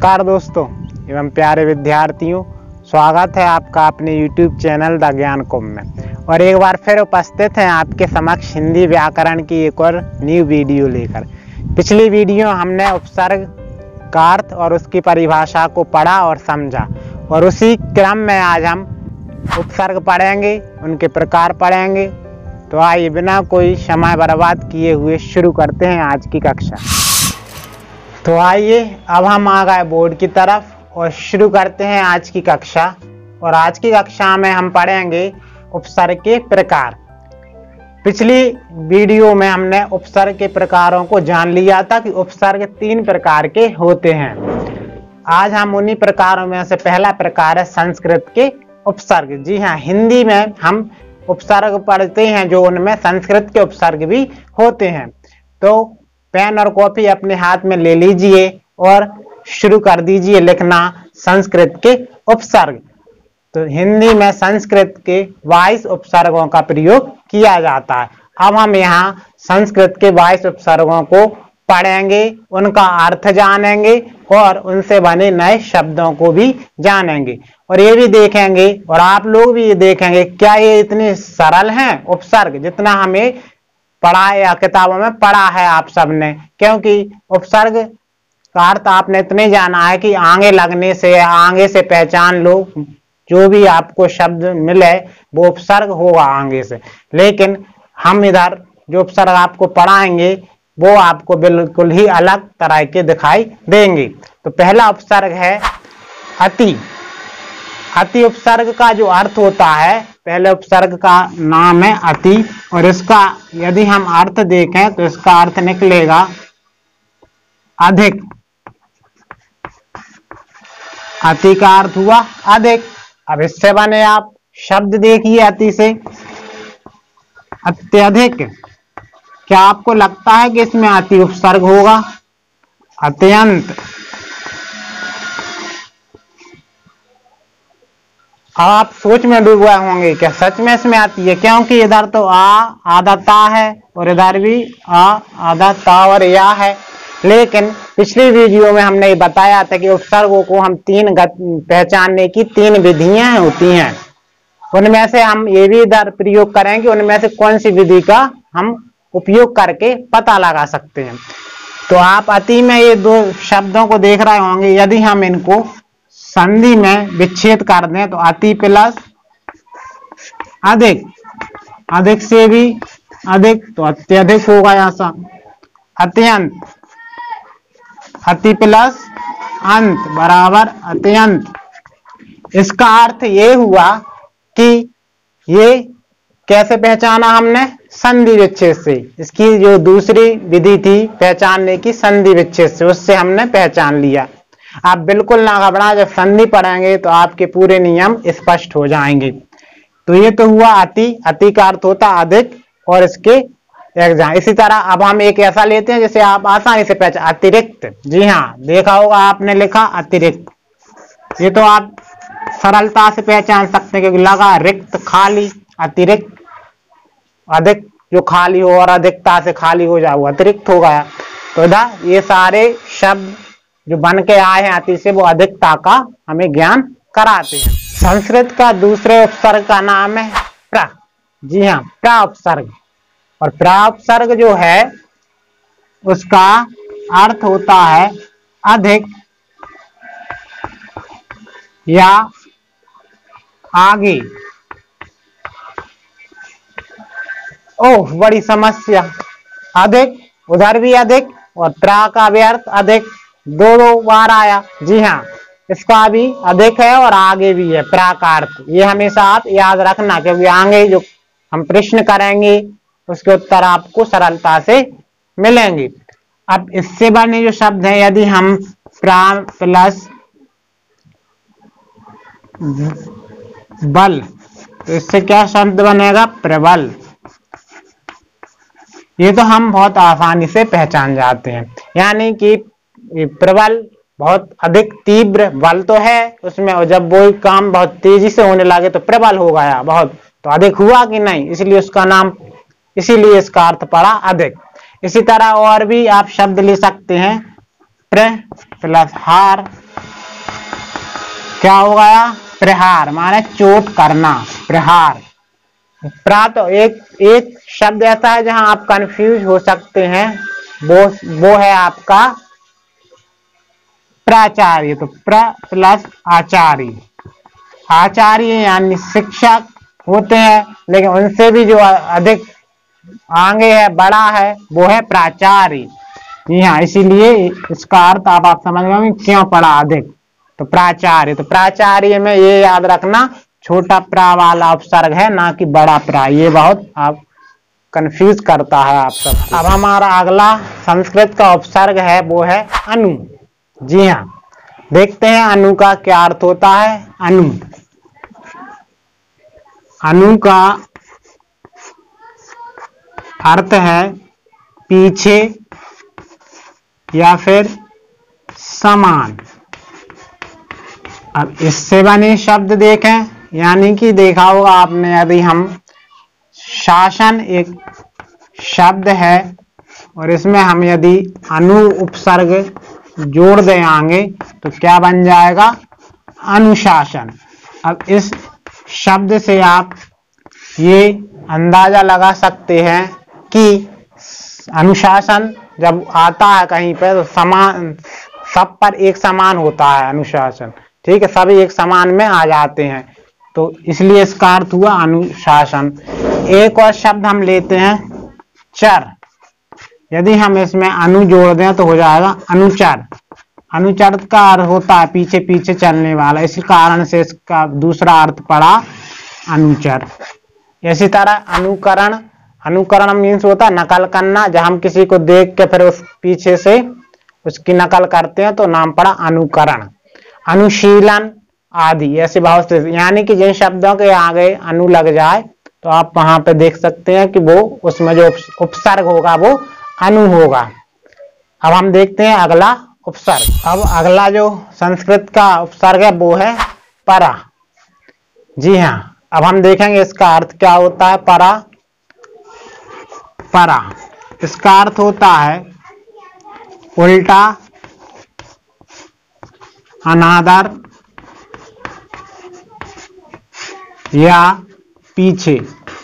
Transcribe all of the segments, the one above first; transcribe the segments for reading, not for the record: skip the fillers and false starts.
नमस्कार दोस्तों एवं प्यारे विद्यार्थियों, स्वागत है आपका अपने YouTube चैनल द ज्ञान कुंभ में। और एक बार फिर उपस्थित हैं आपके समक्ष हिंदी व्याकरण की एक और न्यू वीडियो लेकर। पिछली वीडियो हमने उपसर्ग का अर्थ और उसकी परिभाषा को पढ़ा और समझा, और उसी क्रम में आज हम उपसर्ग पढ़ेंगे, उनके प्रकार पढ़ेंगे। तो आइए बिना कोई समय बर्बाद किए हुए शुरू करते हैं आज की कक्षा। तो आइए अब हम आ गए बोर्ड की तरफ और शुरू करते हैं आज की कक्षा। और आज की कक्षा में हम पढ़ेंगे उपसर्ग के प्रकार। पिछली वीडियो में हमने उपसर्ग के प्रकारों को जान लिया था कि उपसर्ग 3 प्रकार के होते हैं। आज हम उन्हीं प्रकारों में से पहला प्रकार है संस्कृत के उपसर्ग। जी हाँ, हिंदी में हम उपसर्ग पढ़ते हैं जो उनमें संस्कृत के उपसर्ग भी होते हैं। तो पेन और कॉपी अपने हाथ में ले लीजिए और शुरू कर दीजिए लिखना संस्कृत के उपसर्ग। तो हिंदी में संस्कृत के 22 उपसर्गों का प्रयोग किया जाता है। अब हम यहाँ संस्कृत के 22 उपसर्गों को पढ़ेंगे, उनका अर्थ जानेंगे और उनसे बने नए शब्दों को भी जानेंगे। और ये भी देखेंगे और आप लोग भी ये देखेंगे क्या ये इतने सरल हैं उपसर्ग जितना हमें पढ़ा या किताबों में पढ़ा है आप सबने। क्योंकि उपसर्ग का अर्थ आपने इतने जाना है कि आगे लगने से या आगे से पहचान लो, जो भी आपको शब्द मिले वो उपसर्ग होगा आगे से। लेकिन हम इधर जो उपसर्ग आपको पढ़ाएंगे वो आपको बिल्कुल ही अलग तरह के दिखाई देंगे। तो पहला उपसर्ग है अति। अति उपसर्ग का जो अर्थ होता है, पहले उपसर्ग का नाम है अति, और इसका यदि हम अर्थ देखें तो इसका अर्थ निकलेगा अधिक। अति का अर्थ हुआ अधिक। अब इससे बने आप शब्द देखिए अति से अत्यधिक। क्या आपको लगता है कि इसमें अति उपसर्ग होगा? अत्यंत। आप सोच में डूब गए होंगे क्या सच में इसमें आती है? क्योंकि इधर तो आधा ता है और इधर भी आधा ता और या है। लेकिन पिछली वीडियो में हमने बताया था कि उपसर्गों को हम पहचानने की 3 विधियां होती हैं। उनमें से हम ये भी इधर प्रयोग करेंगे, उनमें से कौन सी विधि का हम उपयोग करके पता लगा सकते हैं। तो आप अति में ये 2 शब्दों को देख रहे होंगे। यदि हम इनको संधि में विच्छेद कर दें तो अति प्लस अधिक, अधिक से भी अधिक तो अत्यधिक होगा। ऐसा अत्यंत, अति प्लस अंत बराबर अत्यंत। इसका अर्थ ये हुआ कि ये कैसे पहचाना हमने? संधि विच्छेद से। इसकी जो दूसरी विधि थी पहचानने की संधि विच्छेद से, उससे हमने पहचान लिया। आप बिल्कुल ना घबराएं, जब संधि पढ़ेंगे तो आपके पूरे नियम स्पष्ट हो जाएंगे। तो ये तो हुआ अति। अति का अर्थ होता अधिक और इसके एग्जाम। इसी तरह अब हम एक ऐसा लेते हैं जिसे आप आसानी से पहचान, अतिरिक्त। जी हाँ, देखा होगा आपने लिखा अतिरिक्त। ये तो आप सरलता से पहचान सकते हैं क्योंकि लगा रिक्त खाली, अतिरिक्त अधिक जो खाली हो और अधिकता से खाली हो जाए वो अतिरिक्त हो गया। तो इधर ये सारे शब्द जो बन के आए हैं अति से वो अधिकता का हमें ज्ञान कराते हैं। संस्कृत का दूसरे उपसर्ग का नाम है प्र। जी हाँ, प्र उपसर्ग। और प्र उपसर्ग जो है उसका अर्थ होता है अधिक या आगे। ओह, बड़ी समस्या। अधिक, उधर भी अधिक और प्र का भी अर्थ अधिक, 2 बार आया। जी हाँ, इसका भी अधिक है और आगे भी है प्र का अर्थ। ये हमेशा आप याद रखना क्योंकि आगे जो हम प्रश्न करेंगे उसके उत्तर आपको सरलता से मिलेंगे। अब इससे बने जो शब्द हैं, यदि हम प्र प्लस बल, तो इससे क्या शब्द बनेगा? प्रबल। ये तो हम बहुत आसानी से पहचान जाते हैं। यानी कि प्रबल बहुत अधिक तीव्र बल तो है उसमें, और जब वो काम बहुत तेजी से होने लगे तो प्रबल हो गया बहुत, तो अधिक हुआ कि नहीं, इसलिए उसका नाम, इसीलिए इसका अर्थ पड़ा अधिक। इसी तरह और भी आप शब्द ले सकते हैं प्र प्लस हार क्या हो गया? प्रहार माने चोट करना, प्रहार। तो एक शब्द ऐसा है जहां आप कंफ्यूज हो सकते हैं, वो है आपका प्राचार्य। तो प्र प्लस आचार्य, आचार्य यानी शिक्षक होते हैं, लेकिन उनसे भी जो अधिक आगे है, बड़ा है, वो है प्राचार्य। जी हाँ, इसीलिए इसका अर्थ आप समझ गए क्यों पढ़ा अधिक। तो प्राचार्य, तो प्राचार्य में ये याद रखना छोटा प्रा वाला उपसर्ग है, ना कि बड़ा प्रा। ये बहुत आप कंफ्यूज करता है आप सब। अब हमारा अगला संस्कृत का उपसर्ग है, वो है अनु। जी हाँ, देखते हैं अनु का क्या अर्थ होता है। अनु, अनु का अर्थ है पीछे या फिर समान। अब इससे बने शब्द देखें, यानी कि देखा होगा आपने, यदि हम शासन एक शब्द है और इसमें हम यदि अनु उपसर्ग जोड़ देंगे तो क्या बन जाएगा? अनुशासन। अब इस शब्द से आप ये अंदाजा लगा सकते हैं कि अनुशासन जब आता है कहीं पर तो समान, सब पर एक समान होता है अनुशासन। ठीक है, सभी एक समान में आ जाते हैं, तो इसलिए इसका अर्थ हुआ अनुशासन। एक और शब्द हम लेते हैं चर। यदि हम इसमें अनु जोड़ दें तो हो जाएगा अनुचर। अनुचर का अर्थ होता है पीछे पीछे चलने वाला, इसी कारण से इसका दूसरा अर्थ पड़ा अनुचर। इसी तरह अनुकरण, अनुकरण मीन्स होता है नकल करना। जब हम किसी को देख के फिर उस पीछे से उसकी नकल करते हैं तो नाम पड़ा अनुकरण। अनुशीलन आदि ऐसे बहुत से, यानी कि जिन शब्दों के आगे अनु लग जाए तो आप वहां पे देख सकते हैं कि वो उसमें जो उपसर्ग होगा वो अनु होगा। अब हम देखते हैं अगला उपसर्ग। अब अगला जो संस्कृत का उपसर्ग है वो है परा। जी हाँ, अब हम देखेंगे इसका अर्थ क्या होता है। परा, परा इसका अर्थ होता है उल्टा, अनादर या पीछे।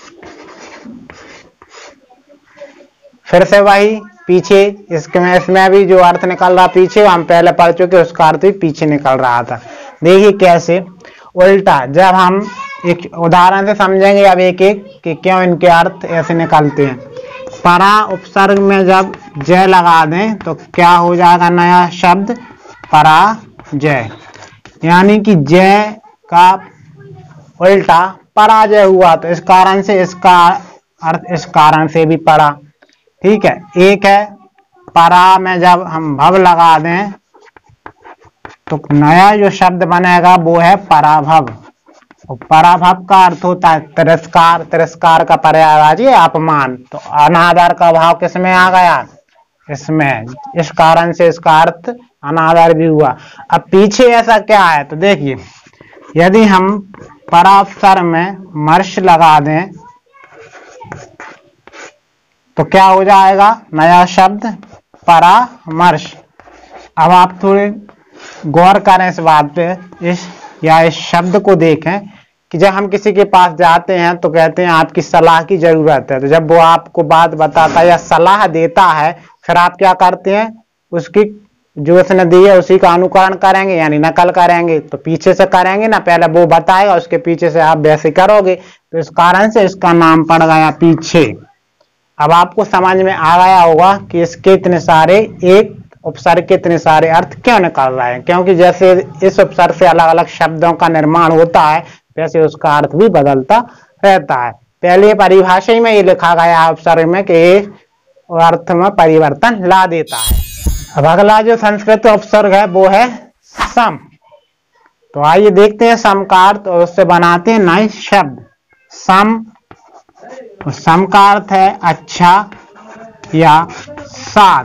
फिर से वही पीछे, इसमें भी जो अर्थ निकल रहा पीछे, हम पहले पढ़ चुके, उसका अर्थ भी पीछे निकल रहा था। देखिए कैसे उल्टा। जब हम एक उदाहरण से समझेंगे अब एक एक कि क्यों इनके अर्थ ऐसे निकलते हैं। परा उपसर्ग में जब जय लगा दें तो क्या हो जाएगा? नया शब्द पराजय, यानी कि जय का उल्टा पराजय हुआ, तो इस कारण से इसका अर्थ इस कारण से भी पड़ा। ठीक है, एक है परा में जब हम भव लगा दें तो नया जो शब्द बनेगा वो है पराभव। और पराभव का अर्थ होता है तिरस्कार, तिरस्कार का पर्यायवाची अपमान। तो अनादर का भाव किसमें आ गया? इसमें, इस कारण से इसका अर्थ अनादर भी हुआ। अब पीछे ऐसा क्या है? तो देखिए यदि हम पराक्षर में मर्श लगा दें तो क्या हो जाएगा? नया शब्द परामर्श। अब आप थोड़े गौर करें इस बात पे, इस शब्द को देखें कि जब हम किसी के पास जाते हैं तो कहते हैं आपकी सलाह की जरूरत है। तो जब वो आपको बात बताता है या सलाह देता है, फिर आप क्या करते हैं? उसकी जो उसने दी है उसी का अनुकरण करेंगे, यानी नकल करेंगे। तो पीछे से करेंगे ना, पहले वो बताएगा उसके पीछे से आप वैसे करोगे, तो इस कारण से इसका नाम पड़ गया पीछे। अब आपको समझ में आ गया होगा कि इसके इतने सारे, एक उपसर्ग के इतने सारे अर्थ क्यों निकल रहे हैं, क्योंकि जैसे इस उपसर्ग से अलग अलग शब्दों का निर्माण होता है वैसे उसका अर्थ भी बदलता रहता है। पहले परिभाषा में ये लिखा गया है उपसर्ग में कि अर्थ में परिवर्तन ला देता है। अब अगला जो संस्कृत उपसर्ग है वो है सम। तो आइए देखते हैं सम का अर्थ और उससे बनाते हैं नए शब्द। सम, सम का अर्थ है अच्छा या साथ।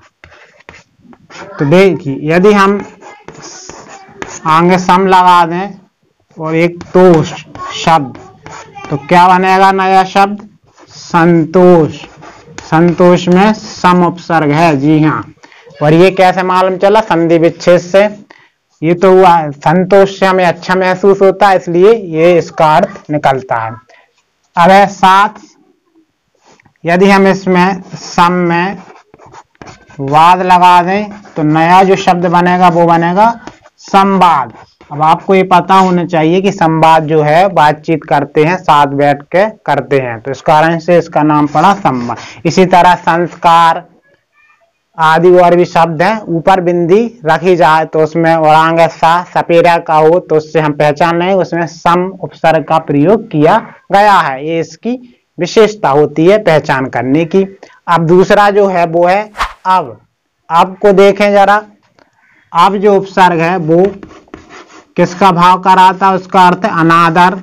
तो देखिए यदि हम आगे सम लगा दें और एक तोष शब्द तो क्या बनेगा? नया शब्द संतोष। संतोष में सम उपसर्ग है। जी हाँ, और ये कैसे मालूम चला? संधि विच्छेद से। ये तो हुआ संतोष से हमें अच्छा महसूस होता है, इसलिए ये इसका अर्थ निकलता है। अब है साथ, यदि हम इसमें सम में वाद लगा दें तो नया जो शब्द बनेगा वो बनेगा संवाद। अब आपको ये पता होना चाहिए कि संवाद जो है बातचीत करते हैं, साथ बैठ के करते हैं, तो इस कारण से इसका नाम पड़ा संवाद। इसी तरह संस्कार आदि और भी शब्द हैं, ऊपर बिंदी रखी जाए तो उसमें औरांग सा सपेरा का हो तो उससे हम पहचान लें उसमें सम उपसर्ग का प्रयोग किया गया है। ये इसकी विशेषता होती है पहचान करने की। अब दूसरा जो है वो है अब को देखें जरा। अब जो उपसर्ग है वो किसका भाव कराता है? उसका अर्थ है अनादर।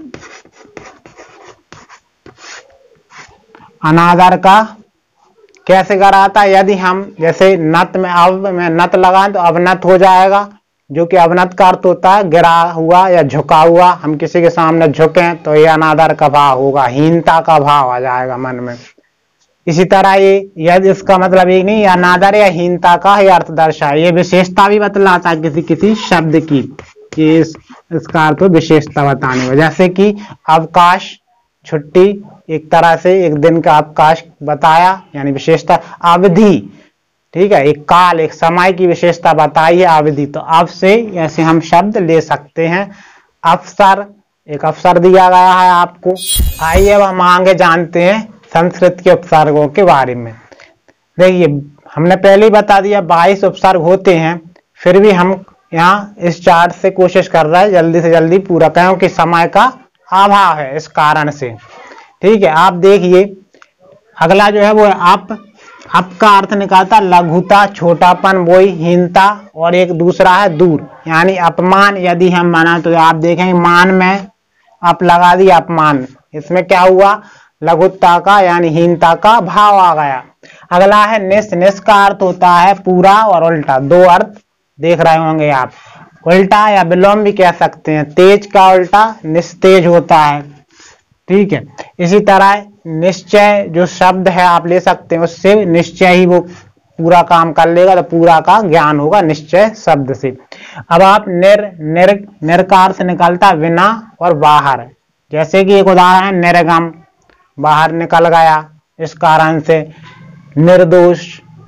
अनादर का कैसे कराता है? यदि हम जैसे नत में अब में नत लगाएं तो अवनत हो जाएगा, जो कि अवनत का अर्थ होता है गिरा हुआ या झुका हुआ। हम किसी के सामने झुके तो ये अनादर का भाव होगा, हीनता का भाव आ जाएगा मन में। इसी तरह ये यदि इसका मतलब ये नहीं अनादर या हीनता का ही अर्थ दर्शाए, ये विशेषता भी बतलाता है किसी किसी शब्द की, कि इसका अर्थ विशेषता बताने में। जैसे कि अवकाश, छुट्टी, एक तरह से एक दिन का अवकाश बताया, यानी विशेषता। अवधि, ठीक है, एक काल, एक समय की विशेषता बताई है अवधि, तो अब से ऐसे हम शब्द ले सकते हैं। अवसर, एक अवसर दिया गया है आपको। आइए अब हम आगे जानते हैं संस्कृत के उपसर्गों के बारे में। देखिए हमने पहले ही बता दिया 22 उपसर्ग होते हैं, फिर भी हम यहाँ इस चार्ट से कोशिश कर रहे हैं जल्दी से जल्दी पूरा करें, क्योंकि समय का अभाव है इस कारण से। ठीक है, आप देखिए अगला जो है वो है अप का अर्थ निकालता लघुता, छोटापन, वही हीनता, और एक दूसरा है दूर, यानी अपमान। यदि हम माना तो आप देखेंगे मान में अप लगा दिया अपमान, इसमें क्या हुआ? लघुता का यानी हीनता का भाव आ गया। अगला है निस। निस का अर्थ होता है पूरा और उल्टा, दो अर्थ देख रहे होंगे आप, उल्टा या विलोम भी कह सकते हैं। तेज का उल्टा निस्तेज होता है, ठीक है। इसी तरह निश्चय जो शब्द है आप ले सकते हैं, उससे निश्चय ही वो पूरा काम कर लेगा, तो पूरा का ज्ञान होगा निश्चय शब्द से। अब आप निर का अर्थ निकलता बिना और बाहर, जैसे कि एक उदाहरण है निर्गम, बाहर निकल गया, इस कारण से निर्दोष,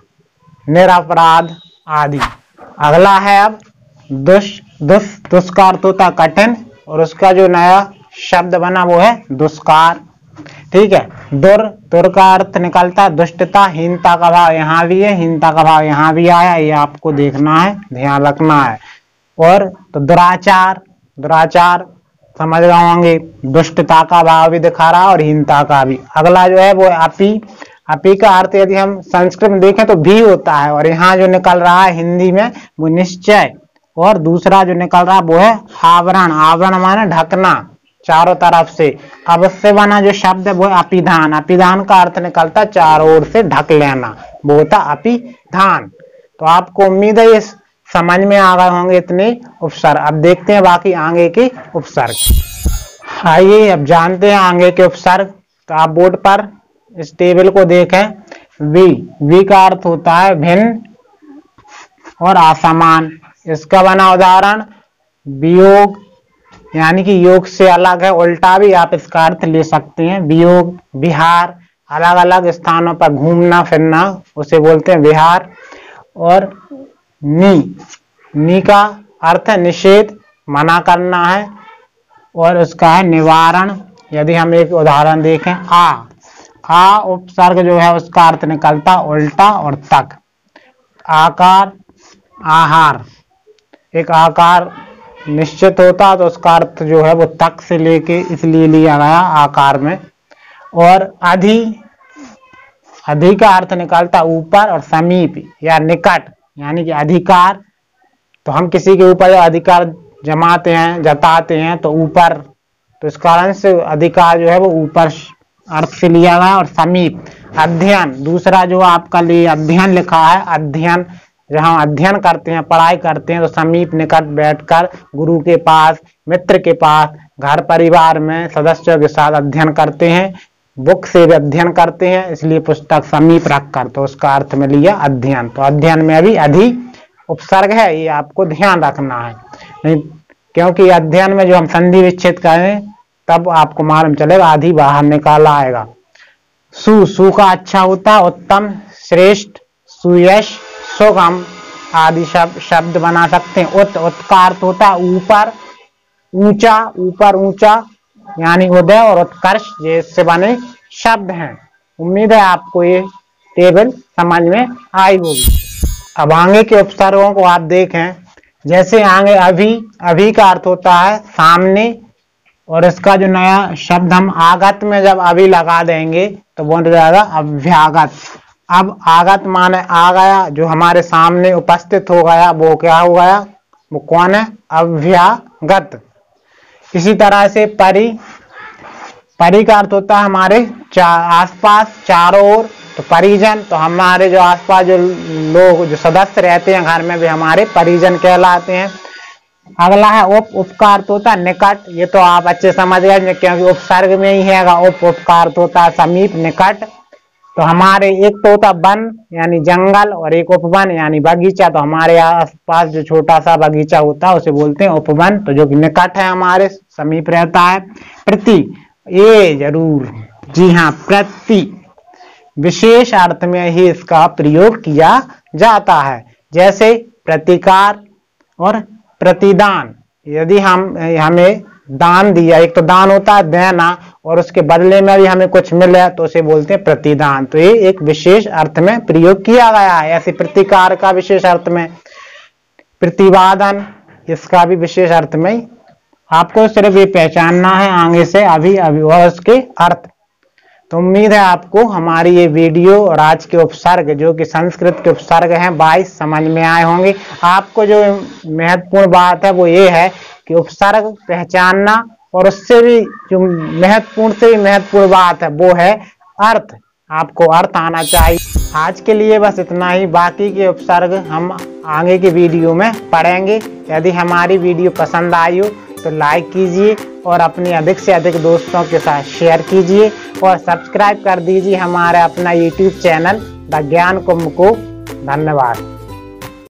निरपराध आदि। अगला है अब दुष् का अर्थ होता कठिन, और उसका जो नया शब्द बना वो है दुष्कार, ठीक है। दुर का अर्थ निकलता दुष्टता, हीनता का भाव यहाँ भी है, हीनता का भाव यहाँ भी आया, ये आपको देखना है, ध्यान रखना है। और तो दुराचार समझ रहे होंगे, दुष्टता का भाव भी दिखा रहा और हीनता का भी। अगला जो है वो अपी का अर्थ यदि हम संस्कृत में देखें तो भी होता है, और यहाँ जो निकल रहा है हिंदी में वो निश्चय, और दूसरा जो निकल रहा है वो है आवरण। आवरण माने ढकना चारों तरफ से। अब उससे बना जो शब्द है वो है अपिधान। अपिधान का अर्थ निकलता चारों ओर से ढक लेना, वो होता अपिधान। तो आपको उम्मीद है ये समझ में आ गए होंगे इतने उपसर्ग। अब देखते हैं बाकी आगे के उपसर्ग। आइए अब जानते हैं आगे के उपसर्ग। तो आप बोर्ड पर इस टेबल को देखें। वी का अर्थ होता है भिन्न और असमान। इसका बना उदाहरण वियोग, यानी कि योग से अलग है, उल्टा भी आप इसका अर्थ ले सकते हैं। वियोग, विहार, अलग अलग स्थानों पर घूमना फिरना, उसे बोलते हैं विहार। और नी का अर्थ है निषेध, मना करना है, और उसका है निवारण। यदि हम एक उदाहरण देखें आ उपसर्ग जो है उसका अर्थ निकलता उल्टा और तक। आकार, आहार, एक आकार निश्चित होता तो उसका अर्थ जो है वो तक से लेके इसलिए लिया गया आकार में। और अधि का अर्थ निकलता ऊपर और समीप या निकट, यानी कि अधिकार। तो हम किसी के ऊपर अधिकार जमाते हैं, जताते हैं तो ऊपर, तो इस कारण से अधिकार जो है वो ऊपर अर्थ से लिया गया। और समीप। अध्ययन, दूसरा जो आपका लिए अध्ययन लिखा है, अध्ययन जहाँ अध्ययन करते हैं, पढ़ाई करते हैं, तो समीप निकट बैठकर गुरु के पास, मित्र के पास, घर परिवार में सदस्यों के साथ अध्ययन करते हैं, बुक से भी अध्ययन करते हैं, इसलिए पुस्तक समीप रखकर, तो उसका अर्थ में लिया अध्ययन। तो अध्ययन में अभी अधि उपसर्ग है, ये आपको ध्यान रखना है। नहीं, क्योंकि अध्ययन में जो हम संधि विच्छेद करें तब आपको मालूम चलेगा, आधी बाहर निकाला आएगा। सु का अच्छा होता है उत्तम, श्रेष्ठ, सुयश, सुगम आदि शब्द बना सकते हैं। उत का अर्थ होता है ऊपर, ऊंचा, ऊपर ऊंचा यानी उदय, और उत्कर्ष जैसे बने शब्द हैं। उम्मीद है आपको ये टेबल समझ में आई होगी। अब आगे के उपसर्गों को आप देखें, जैसे आगे अभी, अभी का अर्थ होता है सामने, और इसका जो नया शब्द हम आगत में जब अभी लगा देंगे तो वो हो जाएगा अभ्यागत। अब आगत माने आ गया, जो हमारे सामने उपस्थित हो गया, वो क्या हो गया, वो कौन है, अभ्यागत। इसी तरह से परि, परि का अर्थ होता है हमारे आसपास, चारों ओर, तो परिजन, तो हमारे जो आसपास जो लोग, जो सदस्य रहते हैं घर में, भी हमारे परिजन कहलाते हैं। अगला है उप का अर्थ होता है निकट, ये तो आप अच्छे समझ गए क्योंकि उपसर्ग में ही है। उप का अर्थ होता है समीप, निकट। तो हमारे एक तो होता वन यानी जंगल, और एक उपवन यानी बगीचा। तो हमारे आसपास जो छोटा सा बगीचा होता है उसे बोलते हैं उपवन, तो जो कि निकट है, हमारे समीप रहता है। प्रति, ये जरूर, जी हाँ, प्रति विशेष अर्थ में ही इसका प्रयोग किया जाता है, जैसे प्रतिकार और प्रतिदान। यदि हमें दान दिया, एक तो दान होता है देना, और उसके बदले में भी हमें कुछ मिले तो उसे बोलते हैं प्रतिदान। तो ये एक विशेष अर्थ में प्रयोग किया गया है। ऐसे प्रतिकार का विशेष अर्थ में, प्रतिवादन इसका भी विशेष अर्थ में। आपको सिर्फ ये पहचानना है आगे से अभी, अभी और उसके अर्थ। तो उम्मीद है आपको हमारी ये वीडियो और आज के उपसर्ग, जो कि संस्कृत के उपसर्ग हैं 22, समझ में आए होंगे। आपको जो महत्वपूर्ण बात है वो ये है कि उपसर्ग पहचानना, और उससे भी जो महत्वपूर्ण से भी महत्वपूर्ण बात है वो है अर्थ। आपको अर्थ आना चाहिए। आज के लिए बस इतना ही, बाकी के उपसर्ग हम आगे के वीडियो में पढ़ेंगे। यदि हमारी वीडियो पसंद आई हो तो लाइक कीजिए, और अपने अधिक से अधिक दोस्तों के साथ शेयर कीजिए, और सब्सक्राइब कर दीजिए हमारे अपना YouTube चैनल द ज्ञान कुंभ को। धन्यवाद।